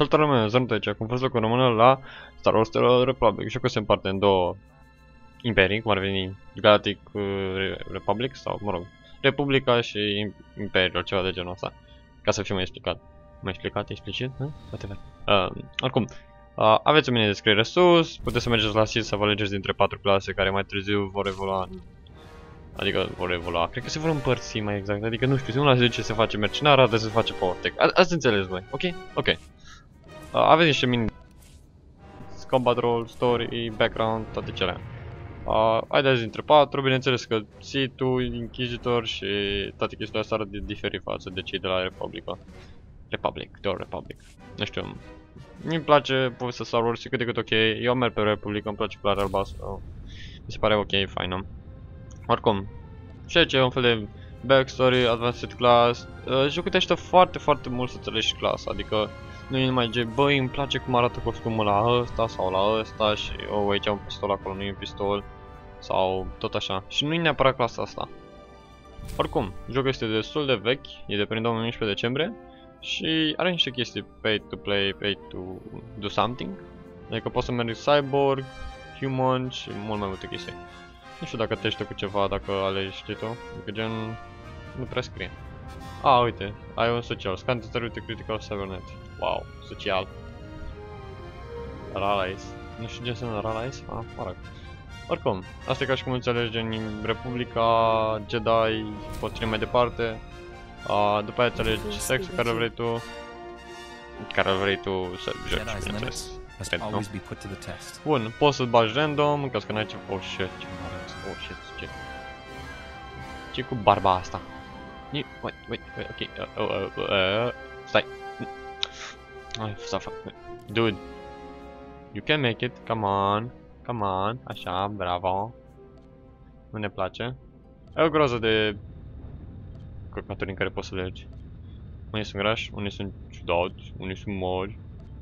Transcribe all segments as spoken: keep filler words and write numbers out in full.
Salutare lume, Zărnut aici, cum fost locul rămână la Star Wars The Republic. Jocul se împarte în două imperii, cum ar veni Galactic uh, Republic sau, mă rog, Republica și Imperiul, ceva de genul ăsta. Ca să fiu mai explicat. Mai explicat, explicit? Nu? Whatever. Uh, oricum, uh, aveți o mine de descriere sus, puteți să mergeți la site să vă alegeți dintre patru clase care mai târziu vor evolua. Adică vor evolua, cred că se vor împărți mai exact, adică nu știu, unul zice se face mercenar, altul se face powertech. Ați înțeles voi, ok? Ok. Uh, aveți niște mini combat role, story, background, toate cele. Uh, Haideți dintre patru, bineînțeles că Sith-ul, Inquisitor și toate chestiile astea arată diferit față de cei de la Republica. Republic, The Republic. Nu știu, mi-mi place povestea Star Wars, e cât de cât ok, eu merg pe Republica, îmi place culoarea albastră, mi se pare ok, faină. Oricum, și aici e un fel de backstory, advanced class, uh, jocul te ajută foarte, foarte mult să înțelegi clasa, adică nu e numai ge, băi, îmi place cum arată costumul la ăsta sau la ăsta și, oh, aici am un pistol, acolo nu e un pistol, sau tot așa, și nu e neapărat clasa asta. Oricum, jocul este destul de vechi, e de prin două mii unsprezece decembrie și are niște chestii pay to play, pay to do something, adică poți să mergi cyborg, human și mult mai multe chestii. Nu știu dacă tește cu ceva, dacă alegi, știi tu, adică gen, nu prea scrie. A, uite, ai un social, scan to start with a critical cybernet. Wow, social. Rallies. Nu știu ce înseamnă Rallies? Ah, mă rog. Oricum, asta e ca și cum înțelegi gen Republica, Jedi, poți trece mai departe. A, după aia înțelegi sexul care vrei tu. Care vrei tu să joci, bineînțeles. Bun, poți să-l bagi random, în caz că n-ai ce... Oh shit, ce mare asta, oh shit, ce... Ce cu barba asta? Wait, wait, wait, ok, uh, uh, uh, uh, stai. Ai, să fac... Dude. You can make it, come on, come on, așa, bravo. Nu ne place. E o groază de... căcaturi în care poți să legi. Unii sunt grași, unii sunt ciudați, unii sunt mori.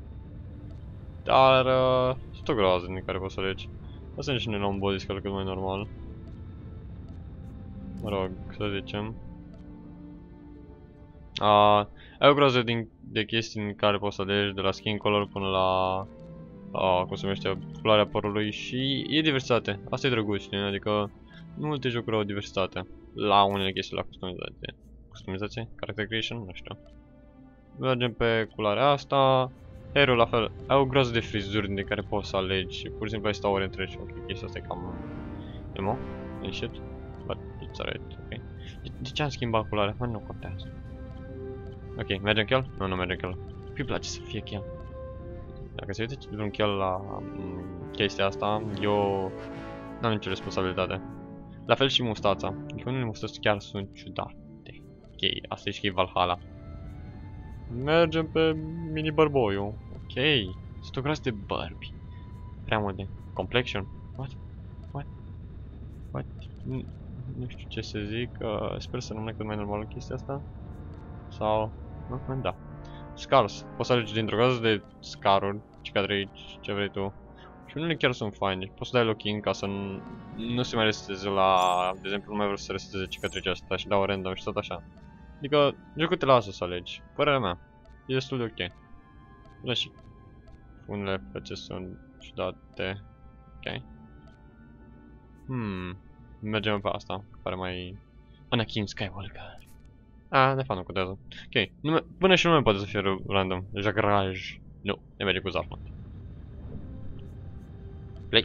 Dar uh, sunt o groază din care poți să legi. O să nici ne luăm body scale cât mai normal. Mă rog, să zicem. Uh, ai o groază din, de chestii în care poți să alegi, de la skin color până la uh, cum se numește, culoarea părului și e diversitate. Asta e drăguț, știi? Adică multe jocuri au diversitate la unele chestii, la customizație. Customizație? Character creation? Nu știu. Mergem pe culoarea asta. Hero la fel, ai o groază de frizuri de care poți să alegi și pur și simplu ai stau ore întregi. Ok, chestia asta e cam emo, and shit, but it's alright, ok. De, de ce am schimbat culoarea? Mă, nu contează. Ok, mergem chel? Nu, nu mergem chel. Cui place să fie chel? Dacă se uite vreun chel la um, chestia asta, eu n-am nicio responsabilitate. La fel și mustața, adică unele mustați chiar sunt ciudate. Ok, asta e și că e Valhalla. Mergem pe mini bărboiul. Ok, sunt o groază de bărbi. Prea multe. Complexion? What? What? What? Nu, nu știu ce să zic. Uh, sper să rămână cât mai normal chestia asta. Sau... Nu? Da. Scars. Poți să alegi dintr-o groază de scaruri, cicatrici, ce vrei tu. Și unele chiar sunt faine. Poți să dai lock-in ca să nu, nu se mai resteze la... De exemplu, nu mai vreau să resteze cicatricea asta și dau random și tot așa. Adică, jocul te lasă să alegi. Părerea mea. E destul de ok. Da, și unele fețe sunt ciudate. Ok. Hmm. Mergem pe asta. Pare mai... Anakin Skywalker. Ah, de fapt nu contează. Ok. Nume... Până și nume poate să fie random. Jagraj. Nu. Ne merge cu Zarfman. Play.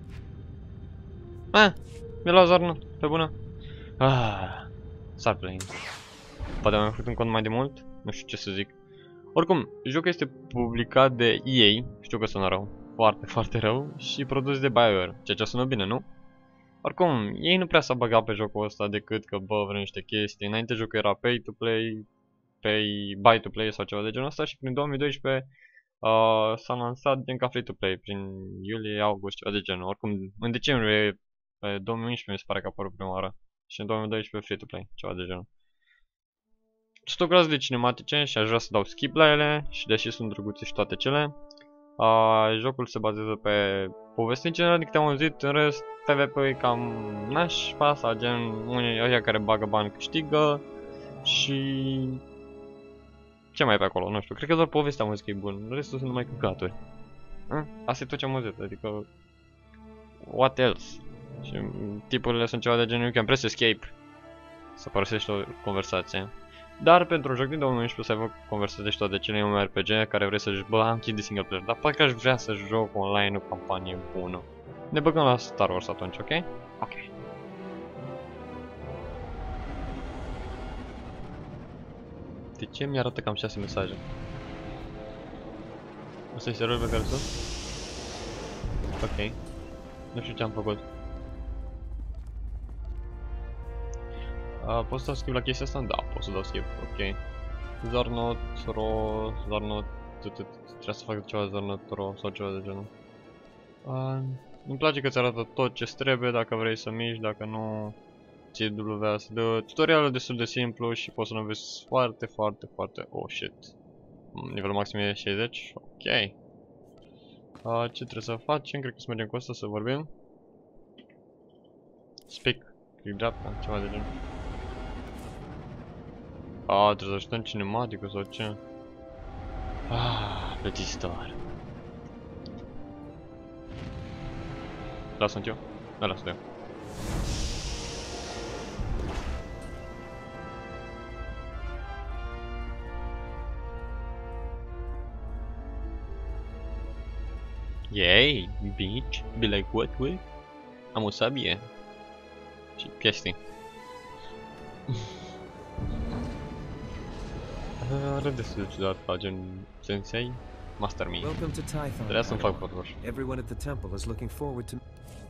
Ah. Mi-a luat Zarna. Pe bună. Ah. S-ar play. Poate am făcut un cont mai de mult. Nu știu ce să zic. Oricum, jocul este publicat de E A, știu că sună rău, foarte, foarte rău, și produs de BioWare, ceea ce sună bine, nu? Oricum, ei nu prea s-a băgat pe jocul ăsta decât că, bă, vrem niște chestii. Înainte jocul era pay to play, pay, buy to play sau ceva de genul ăsta și prin două mii doisprezece uh, s-a lansat gen ca free to play, prin iulie, august, ceva de genul. Oricum, în decembrie două mii unsprezece mi se pare că a apărut prima oară și în două mii doisprezece free to play, ceva de genul. Sunt o groază de cinematice și aș vrea să dau skip la ele și deși sunt drăguțe și toate cele. Uh, jocul se bazează pe povesti în general, de câte am auzit, în rest P V P e cam nașpa sau gen unii ăia care bagă bani câștigă și Ce mai e pe acolo? Nu știu, cred că doar povestea muzică e bună, restul sunt numai căcaturi. Asta e tot ce am auzit, adică... What else? Și tipurile sunt ceva de genul, you can press escape. Să părăsești o conversație. Dar pentru un joc din două mii unsprezece să aibă conversații și toate cele un R P G care vrei să joci, bă, am chit de single player, dar poate că aș vrea să joc online o campanie bună. Ne băgăm la Star Wars atunci, ok? Ok. De ce mi arată cam șase mesaje? Asta e serverul pe care sunt? Ok. Nu știu ce am făcut. Uh, pot să dau skip la chestia asta? Da, pot să dau skip, ok. Zarnot, ro, zarnot, trebuie să fac ceva zarnot, ro, sau ceva de genul. Uh, îmi place că ți arată tot ce trebuie, dacă vrei să miști, dacă nu, ții W A S D. Tutorialul destul de simplu și poți să-l înveți foarte, foarte, foarte, oh shit. Nivelul maxim e șaizeci, ok. Uh, ce trebuie să facem? Cred că să mergem cu asta să vorbim. Speak, click dreapta, ceva de genul. Ah, trebuie să ajutăm cinematicul sau ce? Ah, plătitor. Da, sunt eu? Da, da, sunt eu. Yay, bitch, be like what, what? Am o sabie. Și chestii. Are destul de ciudat la gen Sensei, Master Me. Trebuia să-mi fac portoș. Everyone at the temple is looking forward to.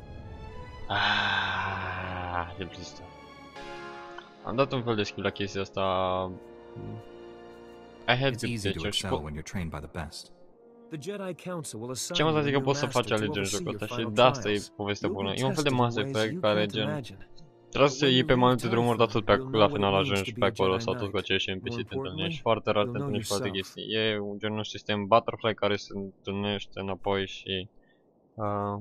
Ah, de plistă. Am dat un fel de skip la chestia asta. I had good teacher și ce am zis că poți să faci alegeri în jocul ăsta și de asta e povestea bună. E un fel de Mass Effect care gen... Trebuie să iei pe mai multe drumuri, dar tot pe acolo, la final ajungi pe acolo sau tot cu aceeași N P C te întâlnești. Foarte rar te întâlnești cu alte chestii. E un gen un sistem Butterfly care se întâlnește înapoi și... Uh...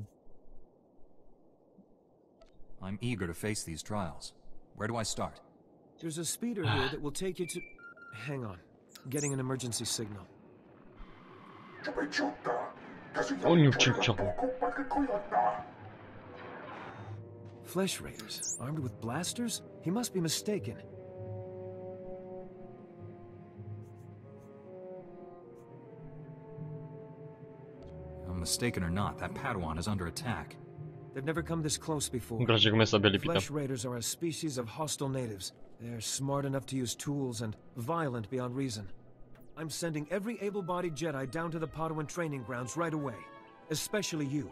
I'm eager to face these trials. Where do I start? There's a speeder here that will take you to... Hang on. Getting an emergency signal. Oh, nu cincăm. Flesh raiders, armed with blasters? He must be mistaken. I'm mistaken or not, that Padawan is under attack. They've never come this close before. Flesh raiders are a species of hostile natives. They're smart enough to use tools and violent beyond reason. I'm sending every able-bodied Jedi down to the Padawan training grounds right away. Especially you.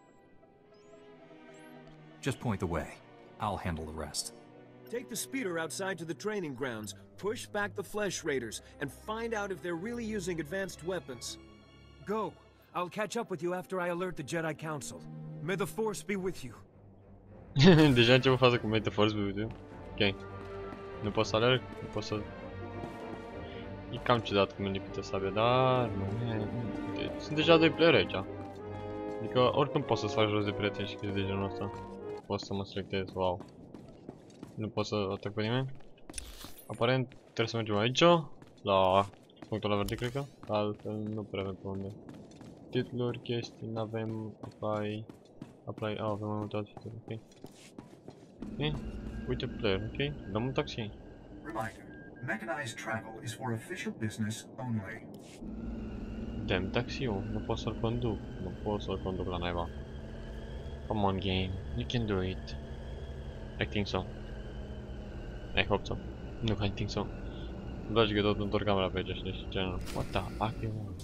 Just point the way. I'll handle the rest. Take the speeder outside to the training grounds, push back the Flesh Raiders, and find out if they're really using advanced weapons. Go. I'll catch up with you after I alert the Jedi Council. May the Force be with you. Deja început faza cu May the Force be with you. Ok. Nu pot să alerg, nu pot să... E cam ciudat cum e lipită sabia, dar... Sunt deja doi player aici. Adică oricând poți să-ți faci jos de prieteni și chestii de genul ăsta. Poți să mă selectez, wow. Nu pot să atac pe nimeni. Aparent trebuie să mergem aici, la punctul la verde, cred că. Altfel nu prea avem pe unde. Titluri, chestii, n-avem, apply, apply, ah, avem mai multe outfit-uri, ok. Ok, uite player, ok, dăm un taxi. Reminder, mechanized travel is for official business only. Damn, taxiul, nu pot să-l conduc, nu pot să-l conduc la naiba. Come on game, you can do it. I think so. I hope so. Nu, I think so. Îmi place că tot întorc camera pe aici și deci genul. What the fuck you want?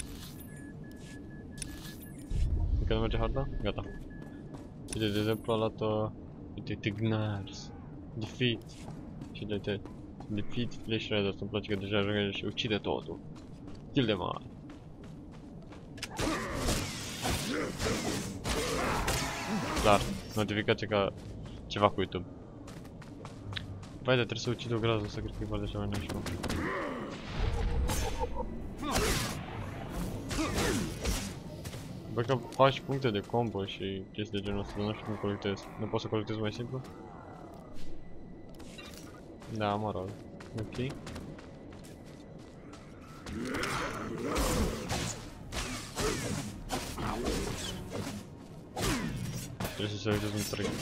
Încă nu merge harta? Gata. Uite, de exemplu, a luat... Uite, Tignars. Defeat. Și de te... Defeat Flesh Raiders. Îmi place că deja ajunge și ucide totul. Kill them all. Clar, notificație ca ceva cu YouTube. Vai, dar trebuie să ucid o grază, să cred că e foarte ceva nașpa. Bă, că faci puncte de combo și chestii de genul ăsta, dar nu știu cum colectez. Nu pot să colectez mai simplu? Da, mă rog. Ok. Trebuie să se uiteze un trec.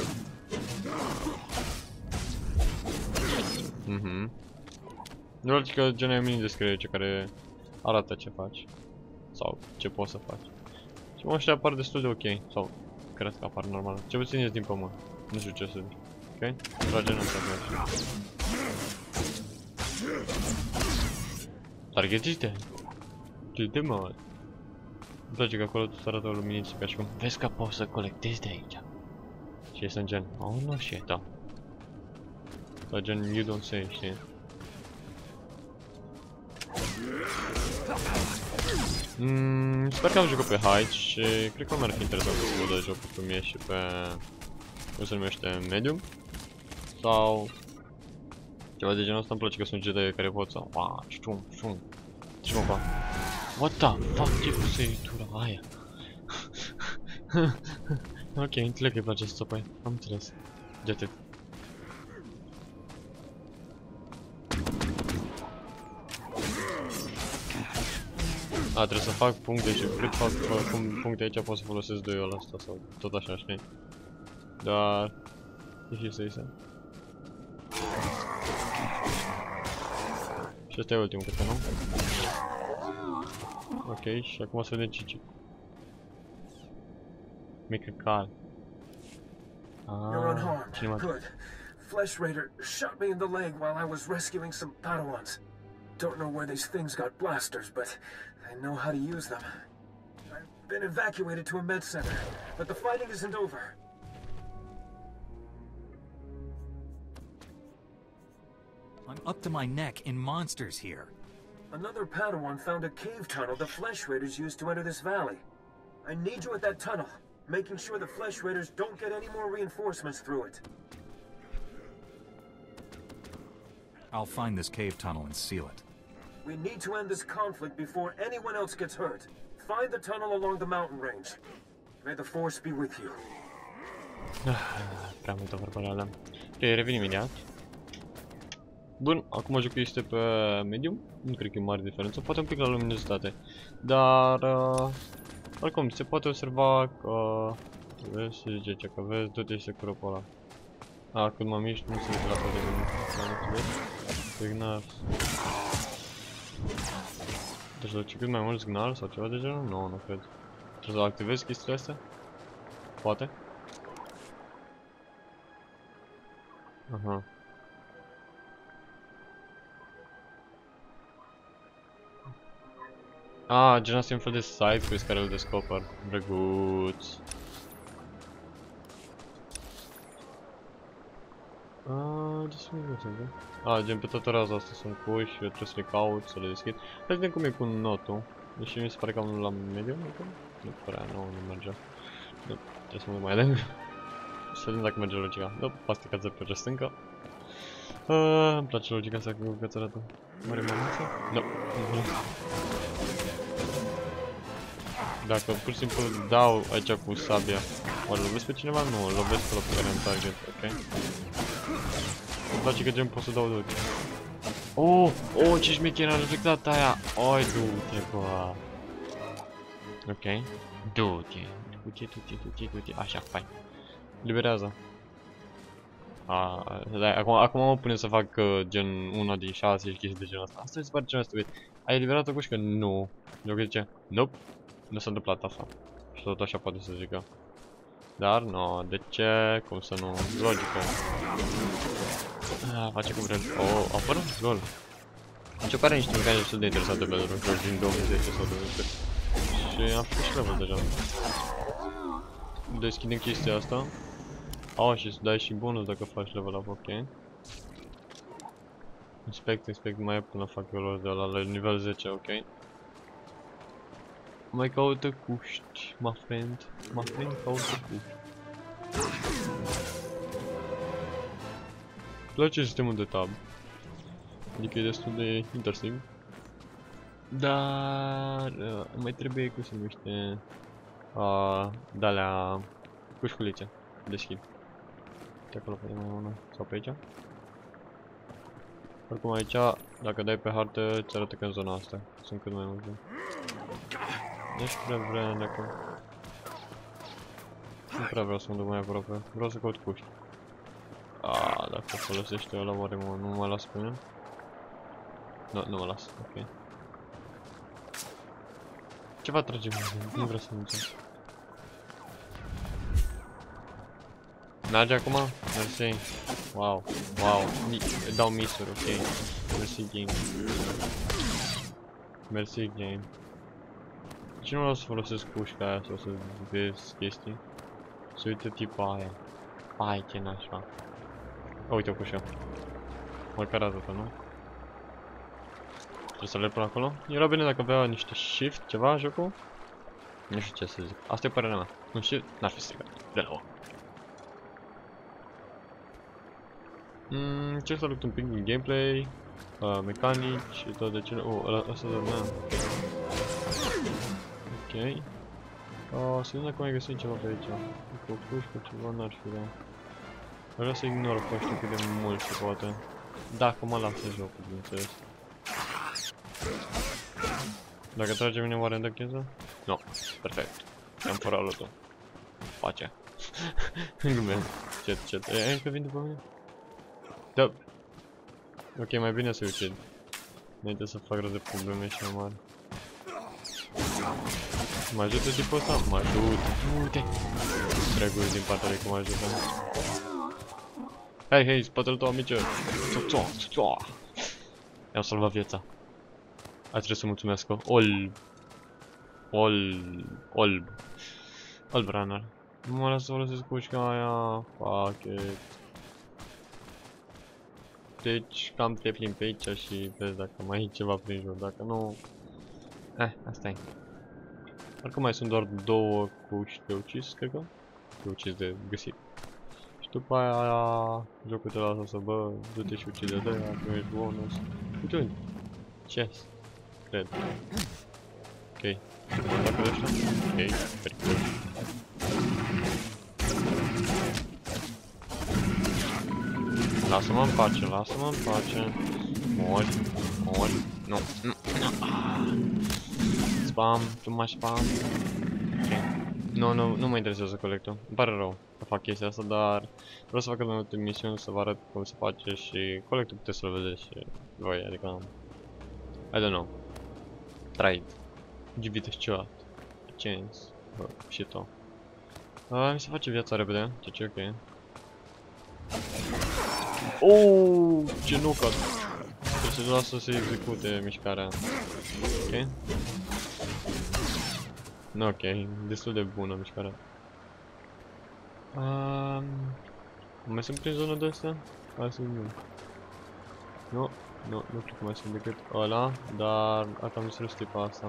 Mhm. Doar că gen ai mini descriere care arată ce faci. Sau ce poți să faci. Și mă, ăștia apar destul de ok. Sau cred că apar normal. Ce puțin ies din pământ. Nu știu ce să zic. Ok? Trage în asta merge. Targetiste? Du-te mă. Îmi place că acolo tot arată o luminiță ca și cum vezi că poți să colectezi de aici. Și este în gen, oh no shit, da. Dar gen, you don't say, știi? Mm, sper că am jucat pe height și cred că mi-ar fi interesant să văd jocul cum e și pe... cum se numește, medium? Sau... ceva de genul ăsta. Îmi place că sunt Jedi care pot să... Wow, ștum, ștum. Ce mă fac? What the fuck, ce cu săritura aia? Ok, înțeleg că îi place să țăpai, am înțeles. De atât. A, trebuie să fac puncte și cât fac puncte aici pot să folosesc doi-ul ăsta sau tot așa, știi? Dar... e și să-i se. Și ăsta e ultimul, cred că nu? Ok, și acum să vedem Cici. Mică cal. You're unharmed. Good. Flesh Raider shot me in the leg while I was rescuing some Padawans. Don't know where these things got blasters, but I know how to use them. I've been evacuated to a med center, but the fighting isn't over. I'm up to my neck in monsters here. Another Padawan found a cave tunnel the Flesh Raiders used to enter this valley. I need you at that tunnel, making sure the Flesh Raiders don't get any more reinforcements through it. I'll find this cave tunnel and seal it. We need to end this conflict before anyone else gets hurt. Find the tunnel along the mountain range. May the Force be with you. Prea multă vorbeală. Ok, revin imediat. Bun, acum jocul este pe medium. Nu cred că e mare diferență, poate un pic la luminozitate. Dar... Uh, oricum, se poate observa că... Vezi, se zice ce, că vezi, tot este curopul ăla. A, când mă miști, nu se vede la toate de mult. Signal. Deci la ce cât mai mult signal sau ceva de genul? Nu, nu cred. Trebuie să activez chestiile astea? Poate? Aha. Ah, gen asta e un fel de side quest care îl descoper. Drăguț. Ah, ce sunt eu? Ah, gen pe toată raza asta sunt cuși și eu trebuie să le caut, să le deschid. Hai să vedem cum e cu notul. Deși mi se pare că am la medium, nu prea, nu, nu merge. Nu, trebuie să mă mai lâng. Să vedem dacă merge logica. Nu, asta cață pe această stâncă. Ah, îmi place logica asta cu cățărată. Mare mămânță? Nu. Dacă pur și simplu dau aici cu sabia, oare lovesc pe cineva? Nu, lovesc pe pe care am target, ok? Îmi place că gen pot să dau duci. Oh, oh, ce șmecher a reflectat aia! Oi, du-te, bă! Ok, du-te, du-te, du-te, du-te, du-te, așa, fain. Liberează. A, da, acum, acum mă pune să fac uh, gen una din șase și chestii de genul ăsta. Asta mi se pare cel mai stupid. Ai eliberat-o cu și că nu. Eu zice, nope. Nu s-a întâmplat asta. Și tot așa poate să zică. Dar nu, de ce? Cum să nu? Logică. Ah, face cum vrem. Oh, apără? Lol. Deci eu pare niște mecanici destul de interesante pentru un joc din două mii zece sau două mii unsprezece. Și am făcut și level deja. Deschidem chestia asta. Oh, și îți dai și bonus dacă faci level up, ok. Inspect, inspect, mai e până fac eu lor de ăla la nivel zece, ok. Mai caută cuști, my friend. My friend caută cuști. Îmi place sistemul de tab. Adică e destul de interesting. Dar uh, mai trebuie, cum se numește, uh, de-alea cușculițe. Deschid. De acolo poate mai una. Sau pe aici. Oricum aici, dacă dai pe hartă, îți arată că în zona asta sunt cât mai multe. Deci prea vrea dacă... Nu prea vreau să mă duc mai aproape, vreau să caut cuști. Aaaa, dacă folosește ăla, oare mă, nu mă las pe mine? Nu, nu mă las, ok. Ceva trage mine, nu vreau să mergem. Merge acum? Mersi. Wow, wow, dau misuri, ok. Mersi game. Mersi game. Ce nu vreau să folosesc pușca aia sau să vezi chestii? Să uite tipa aia. Ai, ce nașa. A, uite o pușă. Măcar atâta, nu? Ce să le pun acolo? Era bine dacă avea niște shift, ceva, jocul? Nu știu ce să zic. Asta e părerea mea. Un shift n-ar fi stricat. De la o. Mm, ce să lupt un pic din gameplay, uh, mecanici și toate cele... Oh, ăla, ăsta dormea. Ok. Uh, să vedem dacă mai găsim ceva pe aici. Cu o pușcă, ceva n-ar fi rău. Vreau să ignor pe ăștia cât de mult se poate. Dacă mă lasă jocul, bineînțeles. Dacă trage mine, oare îmi dă cheză? Nu. Perfect. Am furat lotul. Pace. Glumesc. Cet, cet. E, încă vin după mine? Da. Ok, mai bine să-i ucid. Înainte să fac rău de probleme și mai mari. Mă ajută tipul ăsta? Mă ajută. Uite. Dragul din partea lui că mă ajută. Hei, hei, spatele tău, amice. Țoa, țoa. I-am salvat viața. Ați trebuie să mulțumesc. Olb. Olb. Olb. Olb runner. Nu mă las să folosesc pușca aia. Fuck it. Deci cam te plimbi pe aici și vezi dacă mai e ceva prin jur, dacă nu... Eh, asta e. Oricum mai sunt doar două cuști de ucis, cred că? De ucis de găsit. Și după aia jocul te lasă să bă, du-te și ucide de aia, primești bonus. Uite unde? Chest. Cred. Ok. Dacă de ăștia? Ok, perfect. Lasă-mă în pace, lasă-mă în pace. Mori, mori. Nu, nu, nu. Spam, tu mai spam. Ok. Nu, nu, nu mă interesează colectul. Îmi pare rău că fac chestia asta, dar vreau să fac mai multe misiuni, să vă arăt cum se face și colectul puteți să-l vedeți și voi, adică... I don't know. Try it. Give it a shot. A chance. Bă, și tot. Uh, mi se face viața repede, ceea ce e ok. Oh, ce nucă! Trebuie să lasă să se execute mișcarea. Ok. Nu, ok, destul de bună mișcarea. Um, mai sunt prin zona de astea? Hai să nu. Nu, nu, nu cred că mai sunt decât ăla, dar a cam distrus tipa asta.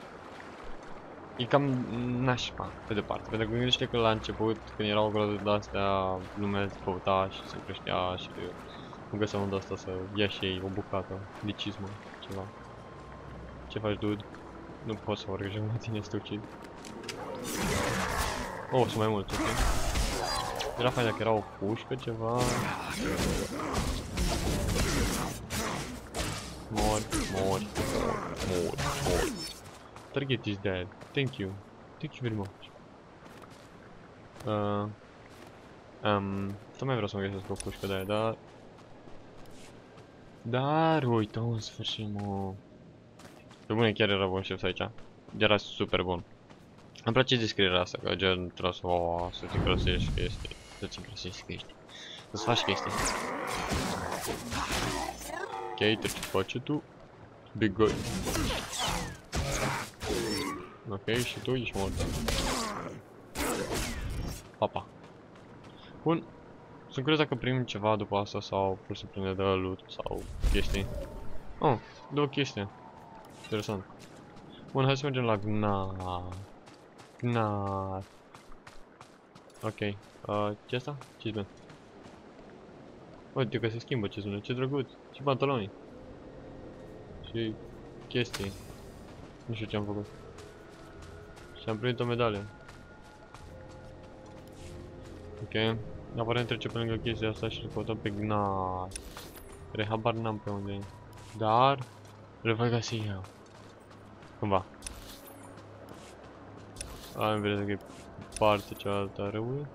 E cam nașpa, pe departe, pentru că gândește că la început, când erau o groază de astea, lumea căuta și se creștea și nu găsea unde asta să ia și ei o bucată de cizmă, ceva. Ce faci, dude? Nu pot să urc la tine să te ucid. Oh, sunt mai mulți, ok. Era fain dacă era o pușcă, ceva. Mori, mori, mori, mori, mori. Target is dead. Thank you. Thank you very much. Uh, um, tot mai vreau să mă găsesc o pușcă de aia, dar... Dar, uite, în sfârșit, mă... Pe bune, chiar era bun șef aici. Era super bun. Îmi place descrierea asta, că gen trebuie să, o, să te încrăsești chestii. Să-ți încrăsești chestii. Să-ți faci chestii. Ok, te ce face tu? Be good. Ok, și tu ești mort. Papa. Bun. Sunt curios dacă primim ceva după asta sau pur și simplu ne dă loot sau chestii. Oh, două chestii. Interesant. Bun, hai să mergem la Gna. Gna. Ok. Uh, ce asta? Ce-ți uite că se schimbă ce-ți ce drăguț. Și pantaloni. Și chestii. Nu știu ce am făcut. Și am primit o medalie. Ok. Aparent trece pe lângă chestia asta și îl căutăm pe Gna. Care habar n-am pe unde e. Dar le voi găsi eu. Cumva. Am vedere că e partea cealaltă a râului.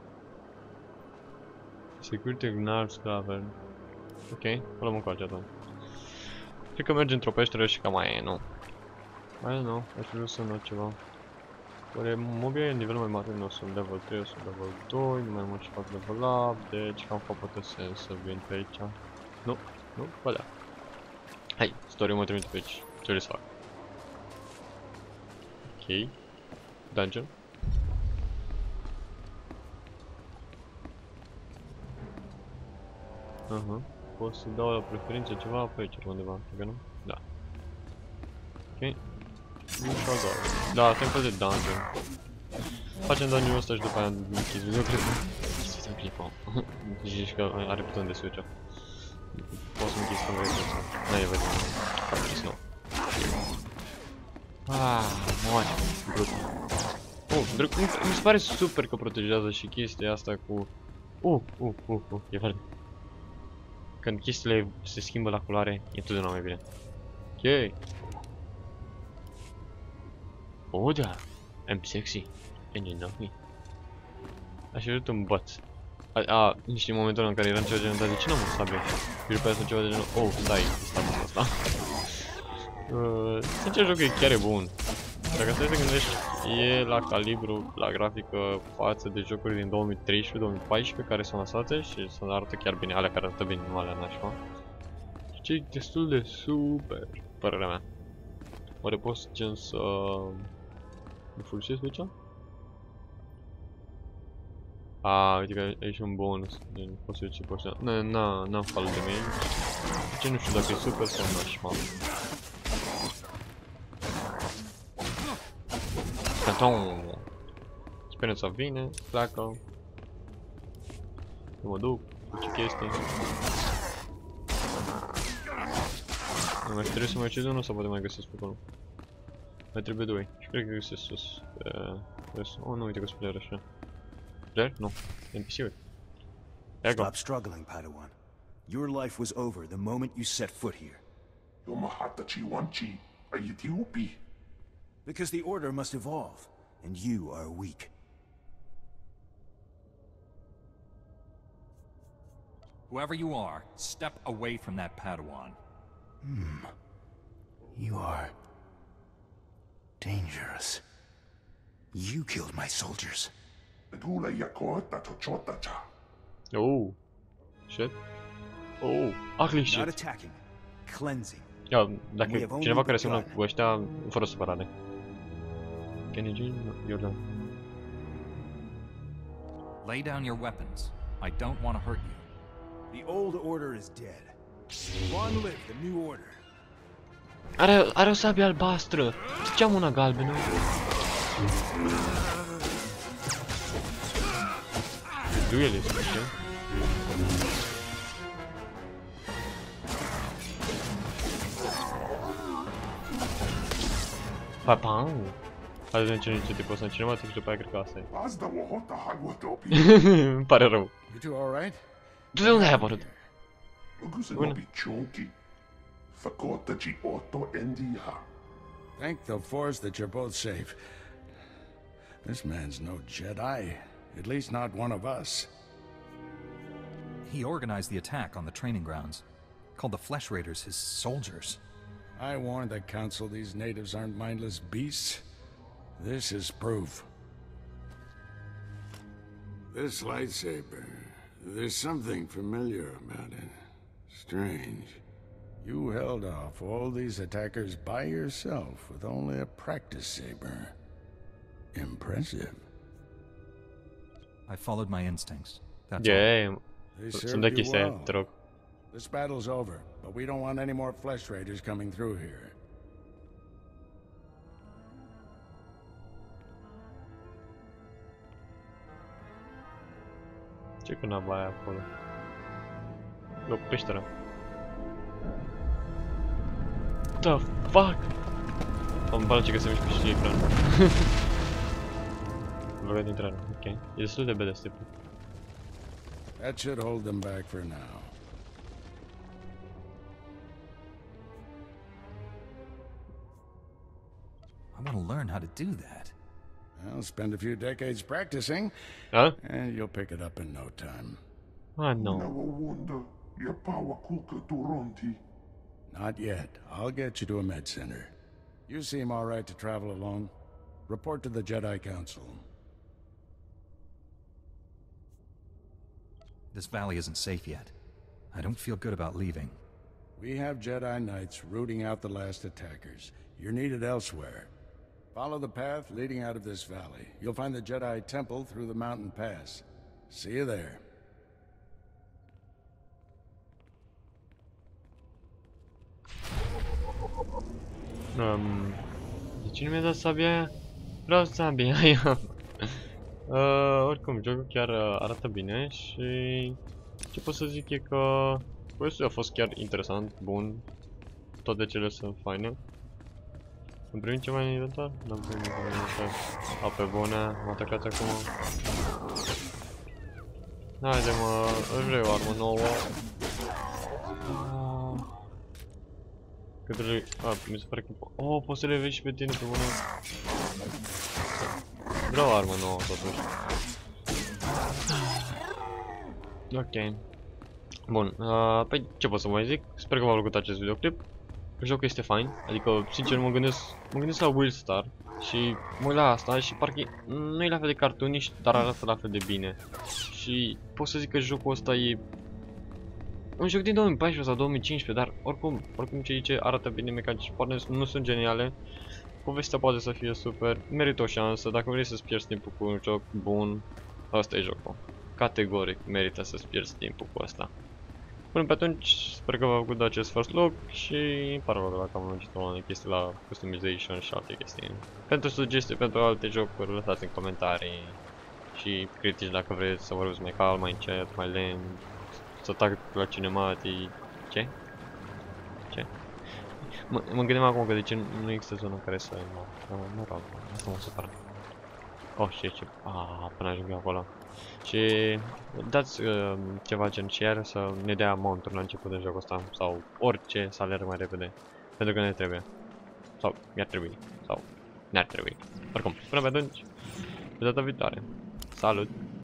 Security Gnarls Cavern. Ok, o luăm încoace atunci. Cred că merge într-o peșteră și cam mai e, nu? Mai nu, aș vrea să nu ceva. Oare mobia e nivel mai mare? Nu, sunt level trei, sunt level doi, nu mai mult și fac level up, deci cam fac poate sens să vin pe aici. Nu, nu, ba da. Hai, story mă trimite pe aici, ce vrei să fac? Ok. Dungeon. Aha, uh-huh. Pot să dau la preferință ceva pe aici undeva, cred că nu? Da. Ok. Da, asta e un fel de dungeon. Facem dungeon-ul ăsta și după aia închizi videoclipul. Închizi videoclipul. Zici că are buton de switch-ul. Poți să închizi când vrei să. Da, e vedem. Am închis nou. Aaaa, moare. Brut. Oh, mi se pare super că protejează și chestia asta cu... Uh, uh, uh, uh, e verde. Când chestiile se schimbă la culoare, e totdeauna mai bine. Ok. Oh, da. I'm sexy. And you know me. Aș vrea un băț. A, a, niște momentul în care eram ceva genul, dar de ce n-am un sabie? Și după aia sunt ceva de genul, oh, stai, stai asta. Uh, sincer, jocul e chiar e bun. Dacă stai să gândești, e la calibru, la grafică față de jocuri din două mii treisprezece două mii paisprezece care sunt lansate și se arată chiar bine, alea care arată bine, nu alea nașpa. Și e destul de super, părerea mea. Oare poți gen să... îl folosesc pe aici? A, uite că e și un bonus, gen, poți să zici, poți să... Nu, n-am falut de main. Deci nu știu dacă e super sau nașpa. Canton! Speranța vine, pleacă. Eu mă duc, cu ce chestii. Nu mai trebuie să mai ucid unul sau poate mai găsesc pe acolo? Mai trebuie doi. Și cred că găsesc sus. Oh, nu, uite că sunt player așa. Player? Nu. N P C-uri. Stop struggling, Padawan. Your life was over the moment you set foot here. Because the Order must evolve, and you are weak. Whoever you are, step away from that Padawan. Hmm. You are... dangerous. You killed my soldiers. Oh. Shit. Oh. Ugly shit. Not attacking. Cleansing. Ia, dacă e cineva care semnă cu ăștia, fără supărare. Can you join? You're done. Lay down your weapons. I don't want to hurt you. The old order is dead. Long live the new order. Are, are o sabie albastră. Ziceam una galbenă. Duel este, știu? Papau! Hai să vedem ce tipul ăsta în cinematic și după aia cred că asta e. Îmi pare rău. Tu de unde ai apărut? Bună. Thank the Force that you're both safe. This man's no Jedi, at least not one of us. He organized the attack on the training grounds, called the Flesh Raiders his soldiers. I warned the Council these natives aren't mindless beasts. This is proof. This lightsaber, there's something familiar about it. Strange. You held off all these attackers by yourself with only a practice saber. Impressive. I followed my instincts. That's yeah, all. They served you well. This battle's over, but we don't want any more Flesh Raiders coming through here. Ce că n-am aia acolo? E o peșteră. The fuck? Îmi place că se mișcă și ecranul. Văd intrarea, ok. E destul de badass tipul. That should hold them back for now. I want to learn how to do that. I'll spend a few decades practicing, Huh? and you'll pick it up in no time. Ah, no. Not yet. I'll get you to a med center. You seem all right to travel alone. Report to the Jedi Council. This valley isn't safe yet. I don't feel good about leaving. We have Jedi Knights rooting out the last attackers. You're needed elsewhere. Follow the path leading out of this valley. You'll find the Jedi Temple through the mountain pass. See you there. Um, de ce nu mi-a dat sabia aia? Vreau sabia aia. uh, oricum, jocul chiar arată bine și ce pot să zic e că questul a fost chiar interesant, bun. Toate cele sunt faine. Am primit ceva în inventar? N-am primit ceva în inventar. A, pe bune, m-a atacat acum. Haide mă, își vreau o armă nouă. Cât le... A, mi se pare că... Oh, poți să le vezi și pe tine pe bune. Vreau o armă nouă totuși. Ok. Bun, uh, păi ce pot să mai zic? Sper că v-a plăcut acest videoclip. Jocul este fain, adică sincer mă gândesc, mă gândesc la Willstar și mă uit la asta și parcă nu e la fel de cartooniș, dar arată la fel de bine. Și pot să zic că jocul ăsta e un joc din două mii paisprezece sau două mii cincisprezece, dar oricum, oricum ce zice, arată bine, mecanici poate nu sunt geniale. Povestea poate să fie super, merită o șansă, dacă vrei să-ți pierzi timpul cu un joc bun, ăsta e jocul. Categoric merită să-ți pierzi timpul cu asta. Până pe atunci, sper că v-a făcut de acest first look și pare rău dacă am lungit o chestii la customization și alte chestii. Pentru sugestii, pentru alte jocuri, lăsați în comentarii și critici dacă vreți să vorbesc mai calm, mai încet, mai lent, să tac la cinematic. Ce? Ce? Mă, mă gândeam acum că de ce nu există zona în care să... Mă, mă rog, asta mă supără. Oh, ce, ce... Aaa, până ajung eu acolo. Și dați uh, ceva gen share să ne dea mount-uri la început de jocul ăsta sau orice să alerg mai repede, pentru că ne trebuie. Sau mi-ar trebui, sau ne-ar trebui. Oricum, până pe atunci, pe data viitoare. Salut!